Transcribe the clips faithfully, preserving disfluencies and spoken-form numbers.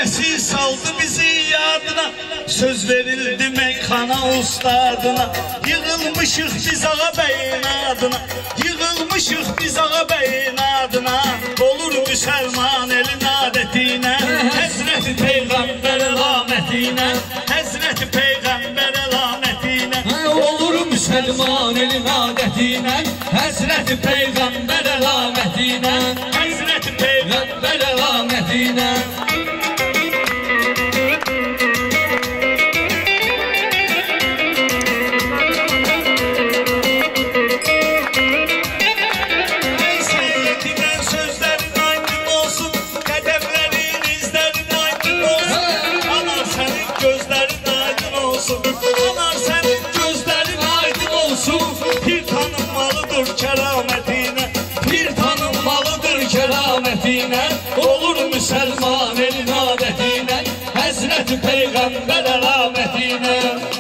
Nənəsi saldı bizi yadına, söz verildi meyxana ustadına. Yığılmışıq biz ağa bəyin adına, yığılmışıq biz ağa bəyin adına. Olur müsəlman elin adətinə, Həzrəti Peyğəmbər əlamətinə, Həzrəti Peyğəmbər əlamətinə. Olur müsəlman elin adətinə, Həzrəti Peyğəmbər əlamətinə, Həzrəti Peyğəmbər əlamətinə. Anar sənin gözlərin aydın olsun, pir tanınmalıdır kəramətinə, pir tanınmalıdır kəramətinə. Olur müsəlman elin adətinə, Həzrəti Peyğəmbər əlamətinə.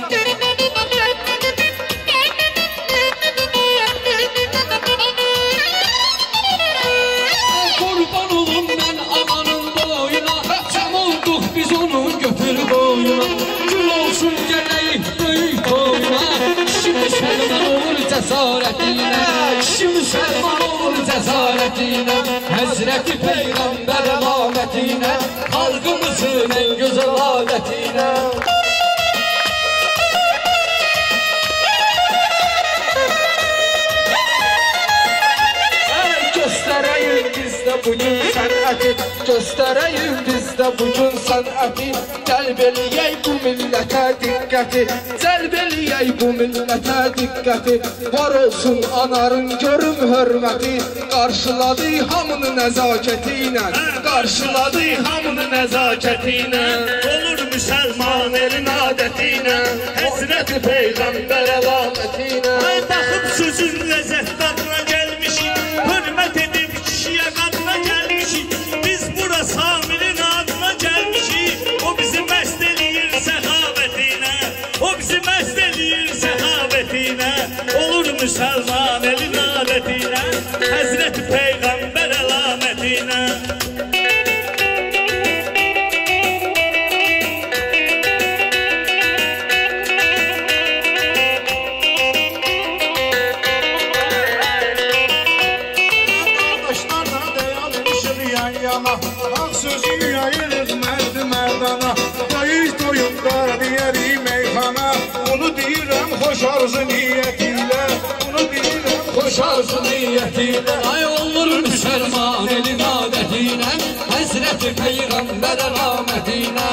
Qurban olum mən amanın boyuna, cəm olduq biz onun götür boyuna. Gül olsun gələyik böyük boyuna, kişi müsəlman olur cəsarətinə, kişi müsəlman olur cəsarətinə. Həzrəti Peyğəmbər əlamətinə, xalqımızın ən gözəl adətinə. Göstərəyim bizdə bugün sənəti, göstərəyim bizdə bugün sənəti. Cəlb eləyək bu millətə diqqəti, cəlb eləyək bu millətə diqqəti. Var olsun anarın görüm hörməti, qarşıladı hamını nəzakəti ilə, qarşıladı hamını nəzakəti ilə. Olur müsəlman elin adətinə, Həzrəti Peyğəmbər əlamətinə. Baxıb sözün ləzzət dadına gəlmişik, hörmət edib kişiyə qadına gəlmişik. Biz bura Samirin adına gəlmişik, o bizi məst eləyir səxavətinə, o bizi məst eləyir səxavətinə. Olur müsəlman elin adətinə, Həzrəti Peyğəmbər əlamətinə. Ağ sözü yayırıq mərd mərdana, dayış toyunda deyərik meyxana. Bunu deyirəm xoş arzu niyyətilə, bunu deyirəm xoş arzu niyyətilə. Ay olur müsəlman elin adətinə, Həzrəti Peyğəmbər əlamətinə.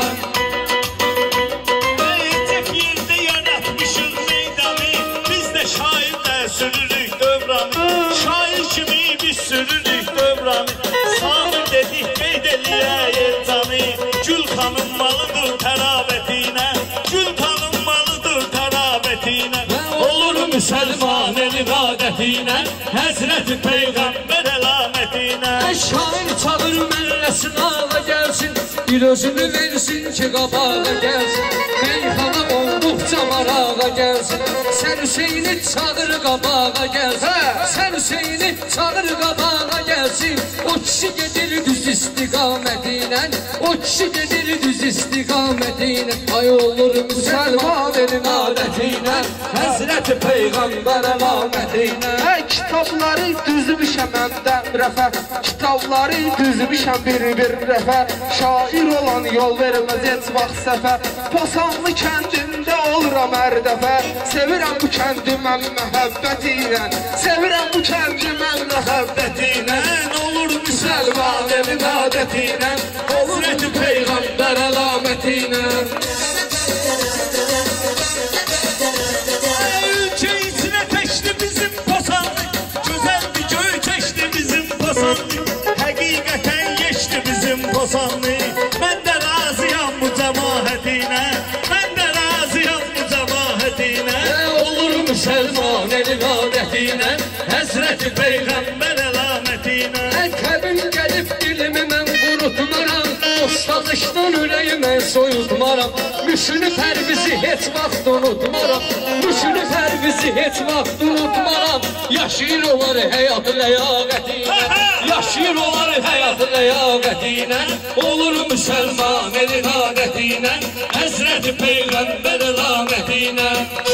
Bəyəcək yerdə yaratmışıq meydanı, biz də şairlə sürürük dövranı. Şair kimi biz sürürük dövranı, Sami dedik qeyd eləyək elcanı. Gül tanınmalıdır tərabətinə, gül tanınmalıdır tərabətinə. Olur müsəlman elin adətinə, Həzrəti Peyğəmbər əlamətinə. Şair çağır məlləsin ağa gəlsin, bir özünü versin ki qabağa gəlsin. Meyxana olduqca marağa gəlsin, sən Hüseyni çağır qabağa gəlsin, sən Hüseyni çağır qabağa gəlsin. O kişi gedir düz istiqamətinə, o kişi gedir düz istiqamətinə. Ay olur müsəlman elin adətinə, Həzrəti Peyğəmbər əlamətinə. Kitabları düzmüşəm məndən rəfə, kitabları düzmüşəm bir-bir rəfə. Şair olan yol verməz heç vaxt səfə, Posanlı kəndində oluram hər dəfə. Sevirəm bu kəndi mən məhəbbəti ilə, sevirəm bu kəndi mən məhəbbəti ilə. Olur müsəlman elin adətinə, Həzrəti Peyğəmbər əlamətinə. Ülke içine teşti bizim Posanlı, güzel bir göğü çeşti bizim Posanlı. Həqiqətən geçti bizim Posanlı. Mən də razıyam bu cəmaətinə, mən də razıyam bu cəmaətinə. Olur müsəlman elin adətinə, Həzrəti Peyğəmbər əlamətinə. Qəbim gəlib dilimi mən qurutmaram, Dostalışdan ürəyimə soyutmaram. Müşünü pərvizi heç vaxt unutmaram, Müşünü pərvizi heç vaxt unutmaram. Yaşayır olar həyat ləyaqətinə. yaşayır olar həyat ləyaqətinə. Olur müsəlman elin adətinə, Həzrəti Peyğəmbər əlamətinə.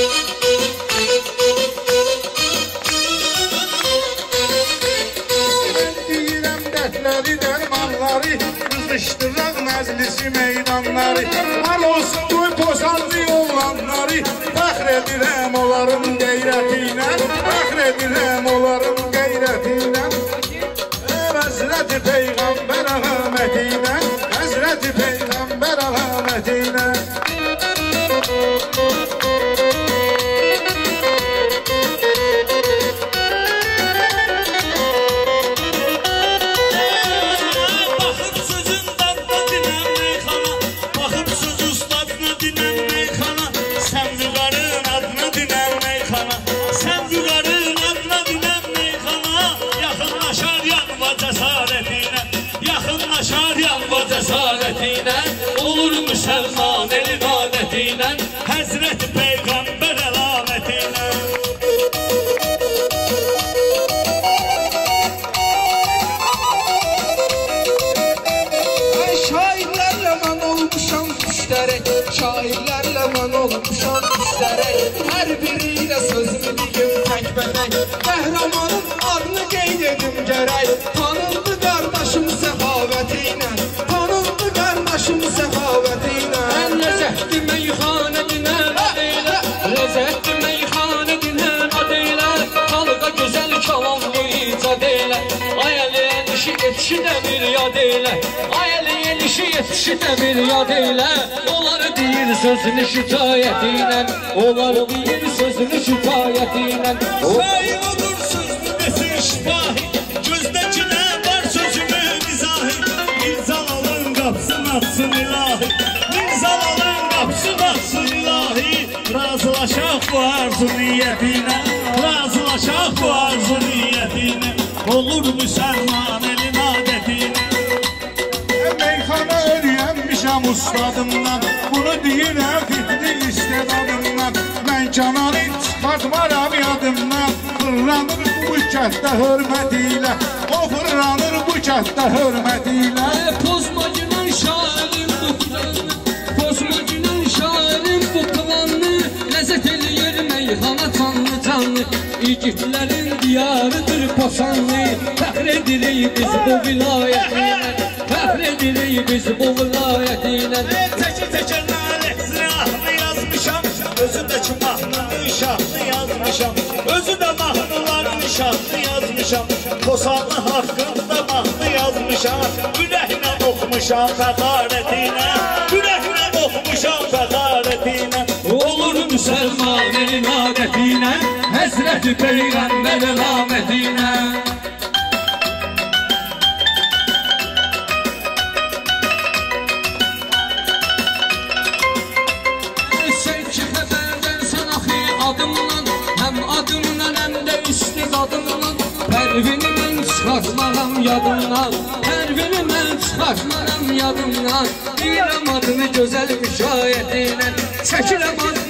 Deyirəm dərdləri, dərmanları, qızışdıraq məclisi meydanları. Var olsun qoy posanlı olanları, fəxr edirəm onların qeyrətinə, fəxr edirəm onların qeyrətinə. Həzrəti Peyğəmbər əlamətinə, Həzrəti Peyğəmbər əlamətinə. Baxıb sözün dadına dinən meyxana, baxıb söz ustadına dinən meyxana, sən vüqarın adına dinən meyxana, sən vüqarın adına dinən meyxana. Yaxınlaşar yanva cəsarətinə, yaxınlaşar yanva cəsarətinə. Olur müsəlman elin adətinə, Həzrəti Peyğəmbər əlamətinə. Şairlərlə mən olmuşam düşlərək, şairlərlə mən olmuşam düşlərək. Hər biri ilə sözümü deyim təkbələk, qəhrəmanın adını qeyd edim gərək. Tanındı qardaşım səxavəti ilə, tanındı qardaşım səxavəti ilə. Ən ləzzətli meyxanə dinən adıyla, ləzzətli meyxanə dinən adıyla, xalqa gözəl kəlamlı icad elə. Ay əli elişi yetişi də bir yad elə, ay əli elişi yetişi də bir yad elə. Onları deyir sözünü şikayətinlə, onları deyir sözünü şikayətinlə. Şair odur sözlü desin şifahi, gözdəkinə var sözümü izahi. Mirzalalın qapısını açsın ilahi, Mirzalalın qapısını açsın ilahi. Razılaşaq bu arzu niyyətinə, razılaşaq bu arzu niyyətinə. Olur müsəlman elin adətinə. Meyxana öyrənmişəm ustadımdan, bunu deyirəm fitri istedadımdan. Mən kənarı çıxartmaram yadımdan, fırlanır bu kənddə hörmət ilə, o fırlanır bu kənddə hörmət ilə. Pozmacının şairin bu planını, pozmacının şairin bu planını, ləzzət eləyir meyxana canlı canlı. İgidlərin diyarıdır Posanlı, fəxr edirik biz bu vilayətinə, fəxr edirik biz bu vilayətinə. Təkir təkir nalətini ahını yazmışam, özü də ki mahnının şahını yazmışam, özü də mahnıların şahını yazmışam. Posanlı haqqında mahnı yazmışam, ürəklə oxumuşam fəxarətinə, ürəklə oxumuşam fəxarətinə. Olur müsəlman elin adətinə, Həzrəti Peyğəmbər əlamətinə. Sən ki xəbərdən axı adımdan, həm adımdan həm də istidadımdan. Pərvini mən çıxartmaram yadımdan, pərvini mən çıxartmaram yadımdan. Deyirəm adını gözəl müşayiətinə, çəkirəm adını